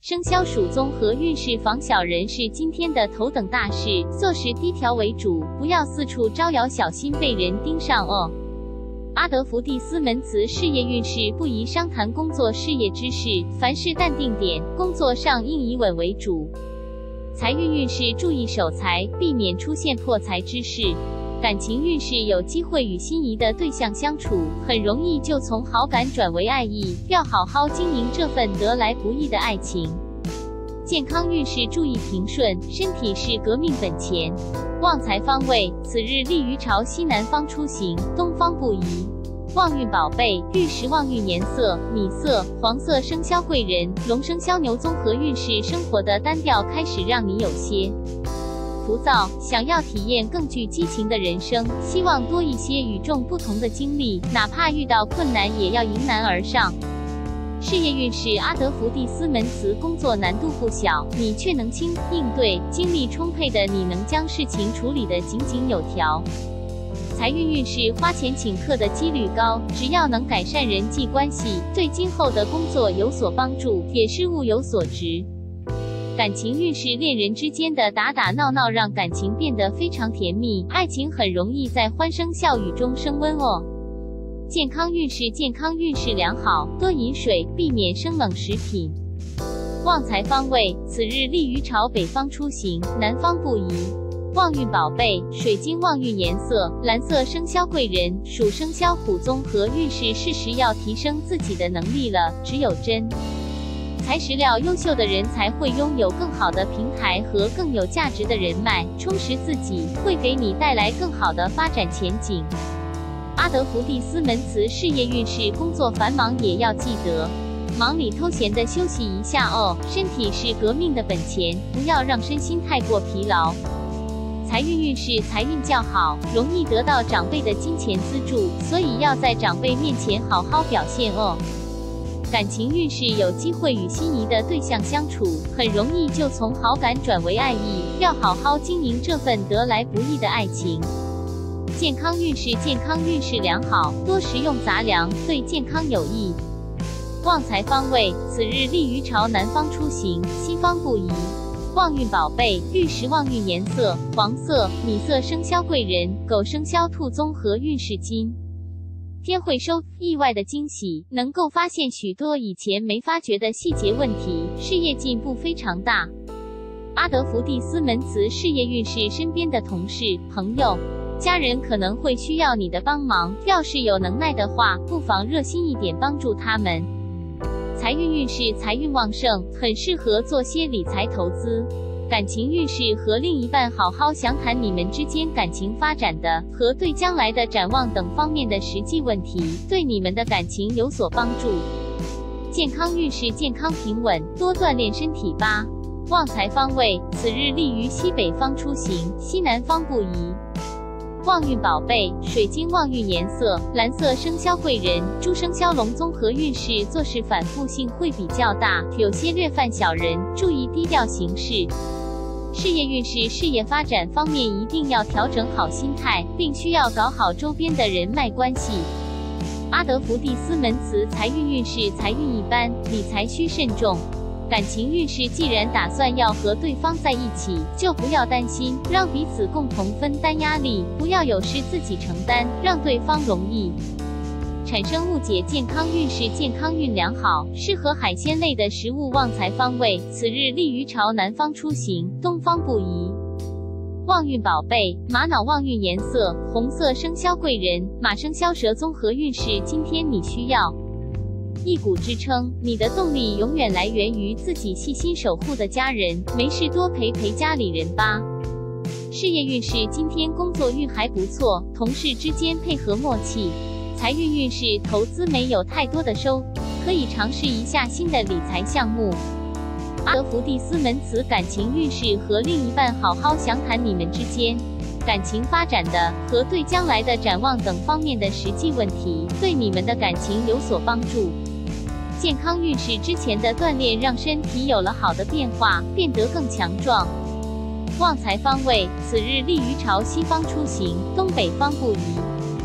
生肖属综合运势防小人是今天的头等大事，做事低调为主，不要四处招摇，小心被人盯上哦。阿德福蒂斯门词事业运势不宜商谈工作事业之事，凡事淡定点，工作上应以稳为主。财运运势注意守财，避免出现破财之事。感情运势有机会与心仪的对象相处，很容易就从好感转为爱意，要好好经营这份得来不易的爱情。健康运势注意平顺，身体是革命本钱。旺财方位，此日利于朝西南方出行，东方不宜。旺运宝贝，玉石旺运颜色，米色、黄色生肖贵人，龙生肖牛综合运势生活的单调开始让你有些浮躁，想要体验更具激情的人生，希望多一些与众不同的经历，哪怕遇到困难也要迎难而上。事业运势阿德福蒂斯门词工作难度不小，你却能轻应对，精力充沛的你能将事情处理得井井有条。财运运势花钱请客的几率高，只要能改善人际关系，对今后的工作有所帮助，也是物有所值。感情运势恋人之间的打打闹闹让感情变得非常甜蜜，爱情很容易在欢声笑语中升温哦。健康运势良好，多饮水，避免生冷食品。旺财方位，此日利于朝北方出行，南方不宜。旺运宝贝，水晶旺运颜色，蓝色生肖贵人，属生肖虎综合运势是时要提升自己的能力了，只有真材实料优秀的人才会拥有更好的平台和更有价值的人脉，充实自己，会给你带来更好的发展前景。阿德福蒂斯门词事业运势工作繁忙也要记得，忙里偷闲的休息一下哦，身体是革命的本钱，不要让身心太过疲劳。财运运势财运较好，容易得到长辈的金钱资助，所以要在长辈面前好好表现哦。感情运势有机会与心仪的对象相处，很容易就从好感转为爱意，要好好经营这份得来不易的爱情。健康运势良好，多食用杂粮，对健康有益。旺财方位，此日利于朝南方出行，西方不宜。旺运宝贝，玉石旺运颜色，黄色、米色生肖贵人，狗生肖兔综合运势金。天会收意外的惊喜，能够发现许多以前没发觉的细节问题，事业进步非常大。阿德福蒂斯门词事业运势身边的同事、朋友、家人可能会需要你的帮忙，要是有能耐的话，不妨热心一点帮助他们。财运运势财运旺盛，很适合做些理财投资。感情运势和另一半好好详谈你们之间感情发展的和对将来的展望等方面的实际问题，对你们的感情有所帮助。健康运势健康平稳，多锻炼身体吧。旺财方位，此日利于西北方出行，西南方不宜。旺运宝贝，水晶旺运颜色，蓝色生肖贵人，猪生肖龙综合运势做事反复性会比较大，有些略犯小人，注意低调行事。事业运势事业发展方面一定要调整好心态，并需要搞好周边的人脉关系。阿德福蒂斯门词财运运势财运一般，理财需慎重。感情运势既然打算要和对方在一起，就不要担心，让彼此共同分担压力，不要有事自己承担，让对方容易产生误解。健康运势健康运良好，适合海鲜类的食物。旺财方位，此日利于朝南方出行，东方不宜。旺运宝贝，玛瑙旺运颜色，红色生肖贵人，马生肖蛇综合运势今天你需要一股支撑，你的动力永远来源于自己细心守护的家人，没事多陪陪家里人吧。事业运势今天工作运还不错，同事之间配合默契。财运运势投资没有太多的收，可以尝试一下新的理财项目。阿德福蒂斯门词感情运势和另一半好好详谈你们之间感情发展的和对将来的展望等方面的实际问题，对你们的感情有所帮助。健康运势之前的锻炼让身体有了好的变化，变得更强壮。旺财方位，此日利于朝西方出行，东北方不宜。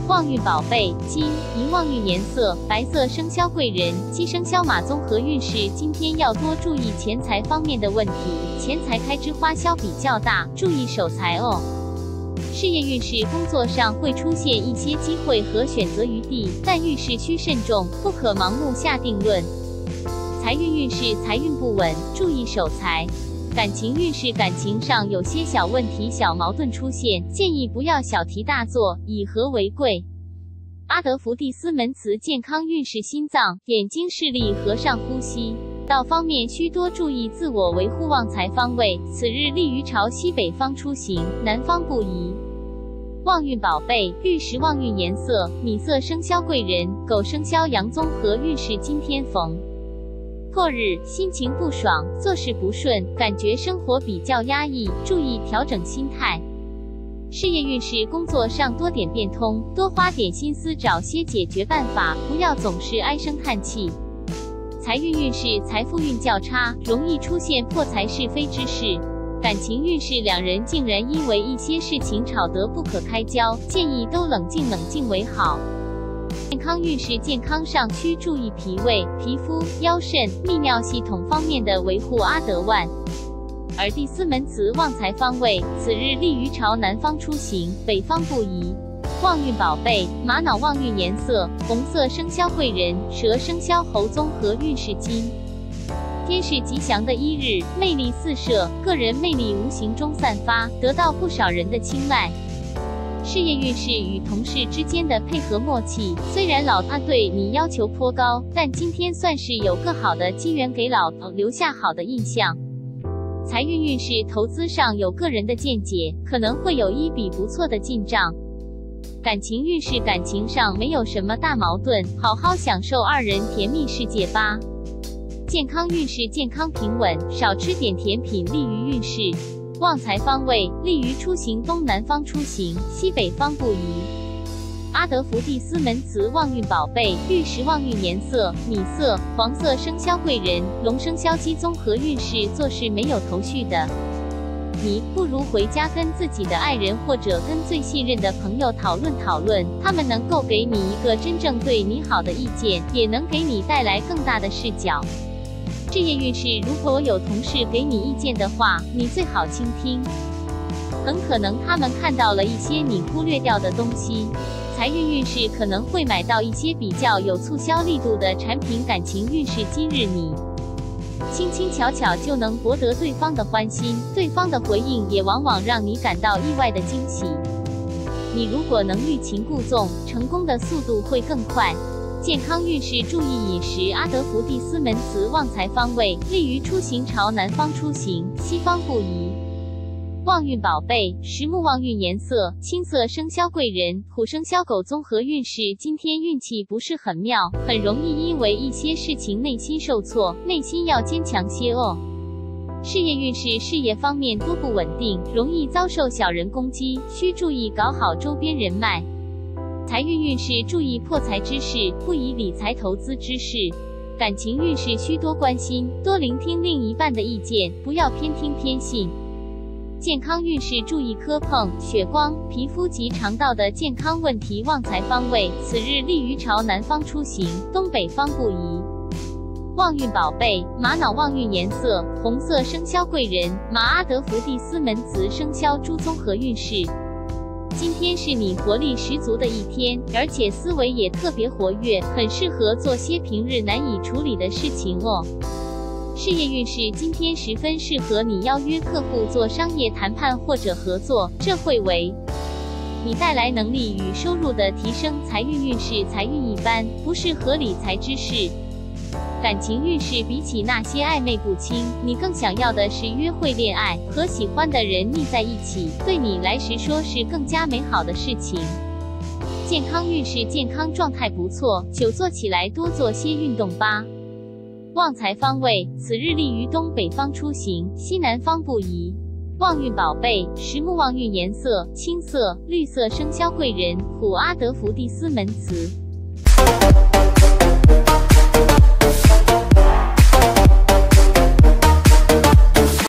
旺运宝贝金银，旺运颜色白色，生肖贵人鸡生肖马。综合运势今天要多注意钱财方面的问题，钱财开支花销比较大，注意守财哦。事业运势工作上会出现一些机会和选择余地，但遇事需慎重，不可盲目下定论。财运运势财运不稳，注意守财。感情运势感情上有些小问题、小矛盾出现，建议不要小题大做，以和为贵。阿德福蒂斯门词健康运势心脏、眼睛视力和上呼吸道方面需多注意自我维护。旺财方位，此日利于朝西北方出行，南方不宜。旺运宝贝玉石，旺运颜色米色，生肖贵人狗生肖羊。综合运势今天逢破日，心情不爽，做事不顺，感觉生活比较压抑，注意调整心态。事业运势工作上多点变通，多花点心思找些解决办法，不要总是唉声叹气。财运运势财富运较差，容易出现破财是非之事。感情运势两人竟然因为一些事情吵得不可开交，建议都冷静为好。健康运势健康上需注意脾胃、皮肤、腰肾、泌尿系统方面的维护。阿德万而第四门词旺财方位，此日利于朝南方出行，北方不宜。旺运宝贝玛瑙，旺运颜色红色，生肖贵人蛇生肖猴。综合运势金天是吉祥的一日，魅力四射，个人魅力无形中散发，得到不少人的青睐。事业运势与同事之间的配合默契，虽然老大对你要求颇高，但今天算是有个好的机缘给老头留下好的印象。财运运势投资上有个人的见解，可能会有一笔不错的进账。感情运势感情上没有什么大矛盾，好好享受二人甜蜜世界吧。健康运势健康平稳，少吃点甜品利于运势。旺财方位，利于出行，东南方出行，西北方不宜。阿德福蒂斯门词旺运宝贝玉石，旺运颜色米色、黄色，生肖贵人龙生肖鸡。综合运势做事没有头绪的你，不如回家跟自己的爱人或者跟最信任的朋友讨论，他们能够给你一个真正对你好的意见，也能给你带来更大的视角。事业运势，如果有同事给你意见的话，你最好倾听，很可能他们看到了一些你忽略掉的东西。财运运势可能会买到一些比较有促销力度的产品。感情运势今日你轻轻巧巧就能博得对方的欢心，对方的回应也往往让你感到意外的惊喜。你如果能欲擒故纵，成功的速度会更快。健康运势注意饮食。阿德福蒂斯门词旺财方位，利于出行，朝南方出行，西方不宜。旺运宝贝石木，旺运颜色青色，生肖贵人虎生肖狗。综合运势今天运气不是很妙，很容易因为一些事情内心受挫，内心要坚强些哦。事业运势事业方面多不稳定，容易遭受小人攻击，需注意搞好周边人脉。财运运势注意破财之事，不宜理财投资之事。感情运势需多关心，多聆听另一半的意见，不要偏听偏信。健康运势注意磕碰、血光、皮肤及肠道的健康问题。旺财方位，此日利于朝南方出行，东北方不宜。旺运宝贝玛瑙，旺运颜色红色，生肖贵人马。阿德福蒂斯门词生肖猪。综合运势今天是你活力十足的一天，而且思维也特别活跃，很适合做些平日难以处理的事情哦。事业运势今天十分适合你邀约客户做商业谈判或者合作，这会为你带来能力与收入的提升。财运运势财运一般，不适合理财之事。感情运势比起那些暧昧不清，你更想要的是约会恋爱，和喜欢的人腻在一起，对你来说是更加美好的事情。健康运势健康状态不错，久坐起来多做些运动吧。旺财方位，此日利于东北方出行，西南方不宜。旺运宝贝石木，旺运颜色青色、绿色，生肖贵人虎。阿德福蒂斯门词。